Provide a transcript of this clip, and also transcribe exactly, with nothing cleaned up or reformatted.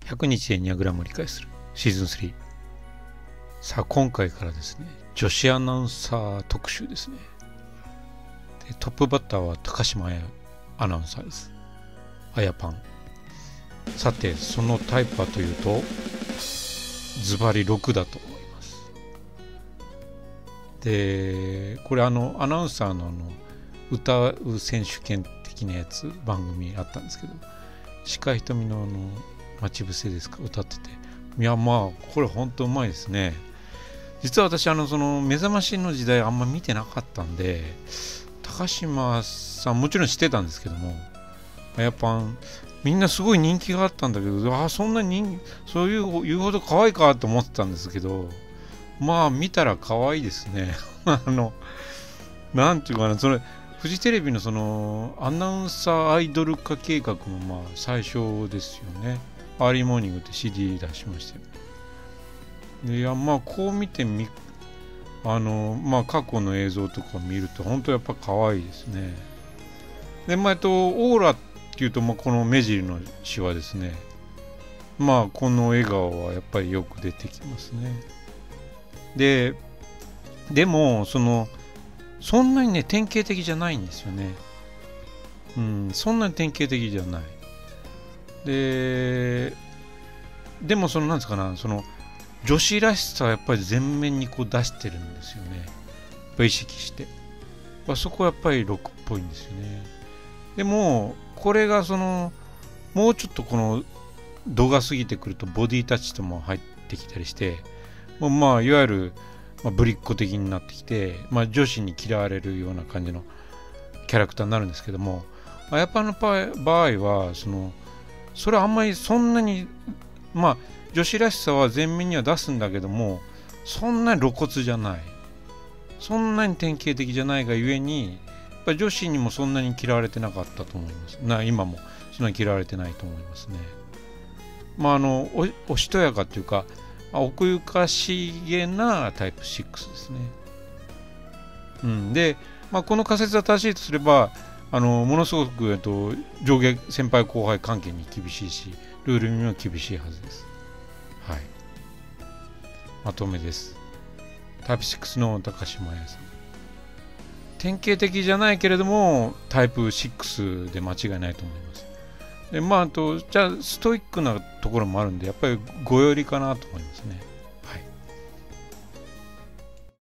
ひゃくにちでにひゃくグラムを理解するシーズンスリー。さあ今回からですね、女子アナウンサー特集ですね。でトップバッターは高島彩アナウンサーです。あやパン。さてそのタイプはというとズバリろくだと思います。でこれあのアナウンサーのあの歌う選手権的なやつ番組あったんですけど、鹿ひとみのあの待ち伏せですか歌ってて、いやまあこれ本当うまいですね。実は私あのその目覚ましの時代あんま見てなかったんで、高島さんもちろん知ってたんですけども、あやぱんみんなすごい人気があったんだけど、あそんなにそういう言うほど可愛いかと思ってたんですけど、まあ見たら可愛いですね。あのなんていうかな、それフジテレビのそのアナウンサーアイドル化計画のまあ最初ですよね。アーリーモーニングって シーディー 出しましたよ。でいやまあこう見てみあのまあ過去の映像とか見ると本当やっぱ可愛いですね。でまあえっとオーラっていうとまあこの目尻のシワですね。まあこの笑顔はやっぱりよく出てきますね。ででもそのそんなにね典型的じゃないんですよね。うん、そんなに典型的じゃない。ででもそのなんですかな、その女子らしさはやっぱり前面にこう出してるんですよね。やっぱ意識して。まあ、そこはやっぱりろくっぽいんですよね。でもこれがそのもうちょっとこの度が過ぎてくるとボディタッチとも入ってきたりして、もうまあいわゆるまあぶりっ子的になってきて、まあ、女子に嫌われるような感じのキャラクターになるんですけども、あやぱの場合はそのそれはあんまりそんなにまあ女子らしさは前面には出すんだけども、そんなに露骨じゃない、そんなに典型的じゃないがゆえに、やっぱり女子にもそんなに嫌われてなかったと思います。な今もそんなに嫌われてないと思いますね。まああの お, おしとやかというか奥ゆかしげなタイプシックスですね。うん、で、まあ、この仮説が正しいとすれば、あのものすごく、えっと、上下先輩後輩関係に厳しいし、ルールにも厳しいはずです。はい。まとめです。タイプシックスの高島彩さん。典型的じゃないけれども、タイプシックスで間違いないと思います。で、まあ、あと、じゃあ、ストイックなところもあるんで、やっぱりご寄りかなと思いますね。